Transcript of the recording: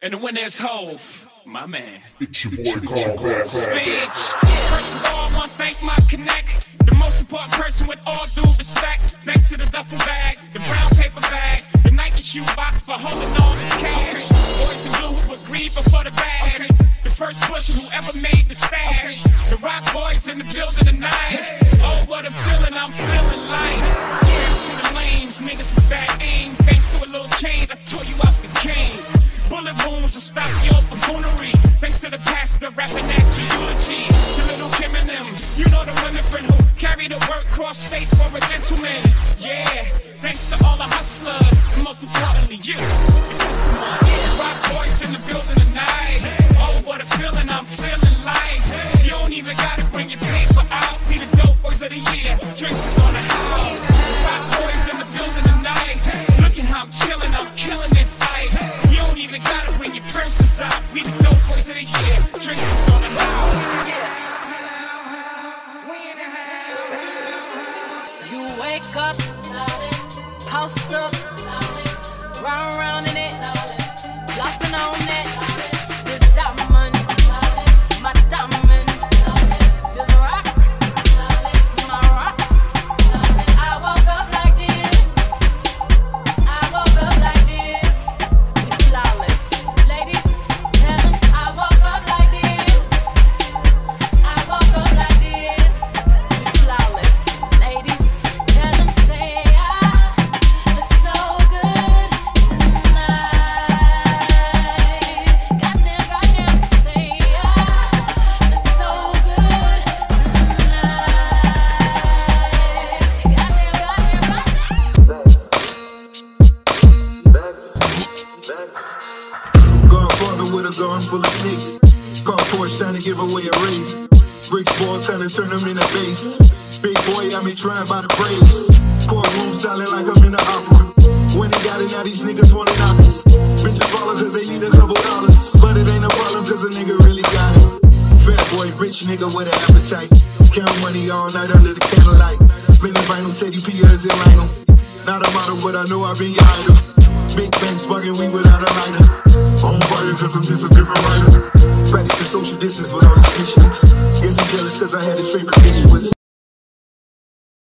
And the winner is Hove, my man. It's your boy Carl Glass. Bitch. First of all, I want to thank my connect, the most important person with all due respect. Thanks to the duffel bag, the brown paper bag, the Nike shoe box for holding all this cash. Boys in blue who would grieve before the badge. The first pusher who ever made the stash. The rock boys in the building tonight. Oh, what a feeling I'm feeling like. Thanks to the lanes, niggas with bad aim. Thanks to a little change, I tore you out the game. Bullet wounds will stop your buffoonery. Thanks to the pastor rapping at your eulogy. The little Kim and them, you know the women friend who carry the work cross state for a gentleman. Yeah, thanks to all the hustlers, and most importantly you, the customer. Rock boys in the building tonight. Oh, what a feeling I'm feeling like. You don't even gotta bring your paper out. Be the dope boys of the year. Drinks is on the house. Rock boys in the building tonight. Look at how I'm chilling, I'm killing this ice. You don't even gotta bring your purses out. We the dope boys of the year. Drinks is on the house. You wake up, post up, round in it, flossing on it. This diamond, my diamond. This rock, my rock. I woke up like this. I woke up like this. We flawless. Ladies, tell them I woke up like this. I woke up like this. We flawless. Ladies, tell them say I look so good tonight. Goddamn, say I look so good tonight. Godfather with a gun full of snakes. Car Porsche trying to give away a raise. Bricks ball trying to turn them into base. Big boy, I me trying by the praise. Courtroom silent like I'm in the opera. When they got it, now these niggas wanna knock us. Bitches follow cause they need a couple dollars. But it ain't a problem cause a nigga really got it. Fat boy, rich nigga with an appetite. Count money all night under the candlelight. Spinning vinyl, Teddy P as in Lionel. Not a model, but I know I've been your idol. Big bang sparking weed without a lighter. On fire cause I'm just a different writer. Practicing social distance with all these bitch niggas. Guess he jealous cause I had his favorite bitch with us.